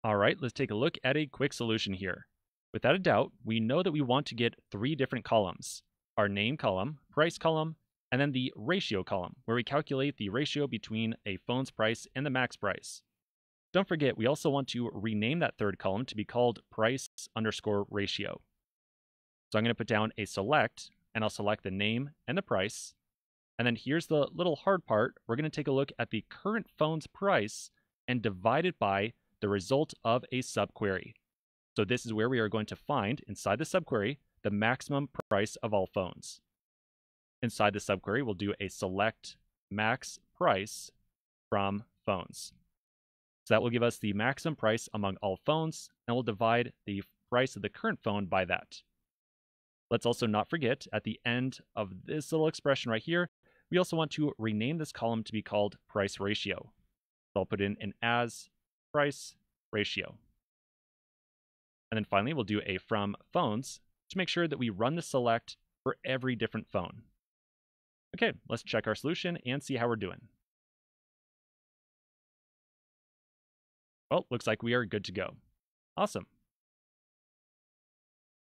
All right, let's take a look at a quick solution here. Without a doubt, we know that we want to get three different columns: our name column, price column, and then the ratio column, where we calculate the ratio between a phone's price and the max price. Don't forget, we also want to rename that third column to be called price underscore ratio. So I'm going to put down a select, and I'll select the name and the price. And then here's the little hard part. We're going to take a look at the current phone's price and divide it by the result of a subquery. So this is where we are going to find, inside the subquery, the maximum price of all phones. Inside the subquery, we'll do a select max price from phones. So that will give us the maximum price among all phones, and we'll divide the price of the current phone by that. Let's also not forget, at the end of this little expression right here, we also want to rename this column to be called price ratio. So I'll put in an as price ratio. And then finally, we'll do a from phones to make sure that we run the select for every different phone. Okay, let's check our solution and see how we're doing. Well, looks like we are good to go. Awesome.